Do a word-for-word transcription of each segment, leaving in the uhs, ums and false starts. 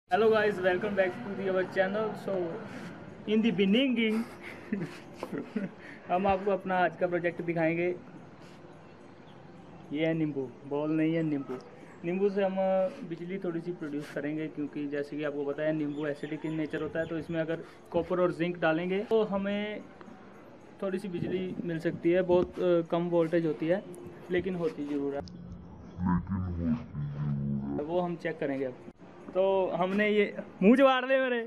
Hello guys, welcome back to the our channel. So in the beginning हम आपको अपना आज का प्रोजेक्ट दिखाएंगे। ये है नींबू, बॉल नहीं है नींबू। नींबू से हम बिजली थोड़ी सी प्रोड्यूस करेंगे, क्योंकि जैसे कि आपको पता है नींबू एसिडिक इन नेचर होता है। तो इसमें अगर कॉपर और जिंक डालेंगे तो हमें थोड़ी सी बिजली मिल सकती है। बहुत अ, कम वोल्टेज होती है, लेकिन होती ज़रूर है। वो हम चेक करेंगे अब। तो हमने ये मुंह जवाड़ दे मेरे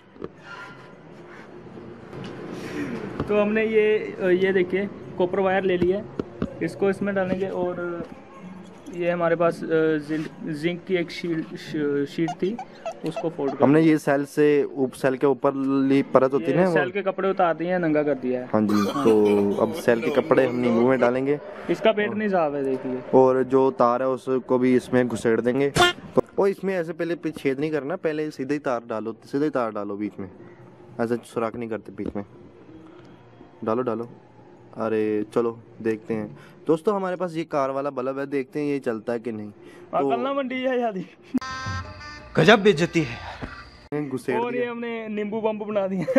तो हमने ये ये देखिए कॉपर वायर ले लिया है, इसको इसमें डालेंगे। और ये हमारे पास जिंक की एक शीट शीट थी, उसको फोल्ड कर हमने ये सेल से उप सेल के ऊपर ली परत होती है ना, सेल के कपड़े उतार दिए हैं, नंगा कर दिया है। हाँ जी। तो अब सेल के कपड़े हम नींबू में डालेंगे। इसका पेट नहीं साफ है, देखिए। और जो तार है उसको भी इसमें घुसेड़ देंगे। तो इसमें ऐसे पहले छेद नहीं करना, पहले सीधे ही तार डालो, सीधे ही तार डालो बीच में, ऐसे सुराख नहीं करते बीच में। डालो डालो। अरे चलो देखते हैं दोस्तों, हमारे पास ये कार वाला बल्ब है, देखते हैं ये चलता है कि नहीं। तो कलना मंडी है यादी, गजब बेइज्जती है। घुसेड़ और ये हमने नींबू बम्ब बना दिया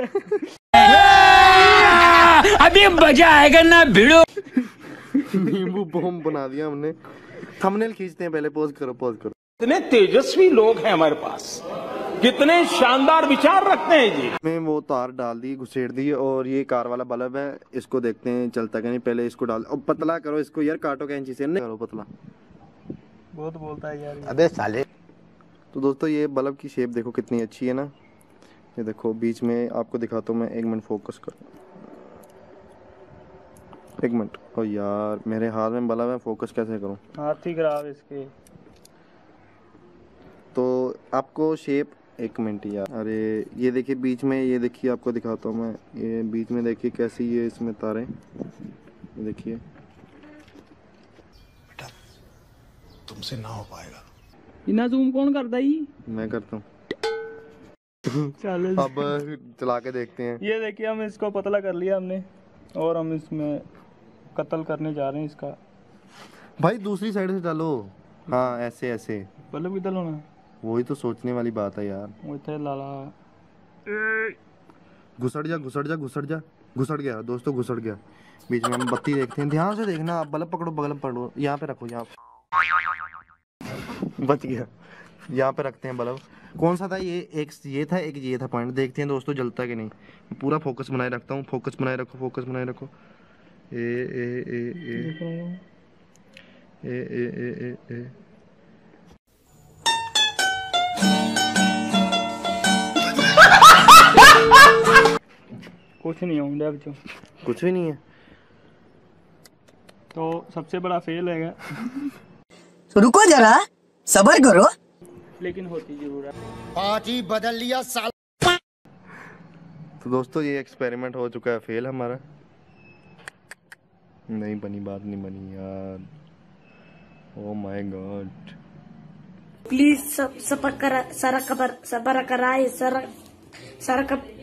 अभी मजा आएगा ना भिड़ो। नींबू बम बना दिया हमने। थंबनेल खींचते हैं पहले, पोज करो पोज करो। कितने तेजस्वी लोग हैं हमारे पास, कितने शानदार विचार रखते हैं जी। मैं वो तार डाल दी, घुसेड़ दी, और ये कार वाला बल्ब है, इसको देखते हैं चलता क्या नहीं। पहले इसको डाल, अब पतला करो इसको यार, काटो कैंची से, नहीं करो पतला, बहुत बोलता है यार। अबे साले। तो दोस्तों ये बल्ब की शेप देखो कितनी अच्छी है ना। ये देखो बीच में आपको दिखाता हूँ मैं, एक मिनट फोकस करो, एक मिनट। ओ यार मेरे हाथ में बल्ब है, फोकस कैसे करूँ? हाथ ही खराब इसके। तो आपको शेप, एक मिनट यार, अरे ये देखिए बीच में, ये देखिए आपको दिखाता हूँ मैं, ये बीच में देखिए कैसी ये इसमें तारें, ये देखिए। बेटा तुमसे ना हो पाएगा। इना जूम कौन करता ही? मैं करता हूँ। चलो अब चला के देखते हैं। ये देखिए हम इसको पतला कर लिया हमने, और हम इसमें कत्ल करने जा रहे हैं इसका। भाई दूसरी साइड से डालो, हाँ ऐसे ऐसे। बल्ब किधर होना? वही तो सोचने वाली बात है यार। वो थे लाला। घुसड़ जा घुसड़ जा घुसड़ जा, घुसड़ गया दोस्तों, घुसड़ गया। बीच में हम बत्ती देखते हैं, ध्यान से देखना। आप बल्ब पकड़ो, बल्ब पकड़ो, यहाँ पे रखो, यहाँ पे बच गया। यहाँ पे रखते हैं बल्ब। कौन सा था ये? एक ये था, एक ये था पॉइंट। देखते हैं दोस्तों जलता कि नहीं। पूरा फोकस बनाए रखता हूँ, फोकस बनाए रखो, फोकस बनाए रखो। ए ए ए ए ए ए ए ए ए कुछ नहीं होंगे अब, जो कुछ भी नहीं है। तो सबसे बड़ा फेल है, रुको जरा सब्र करो, लेकिन होती जरूर है। पार्टी बदल लिया साल। तो दोस्तों ये एक्सपेरिमेंट हो चुका है फेल हमारा। नहीं बनी, बात नहीं बनी यार। Oh my God. प्लीज सब सबर करा, सर कबर सबर कराए, सर सर कब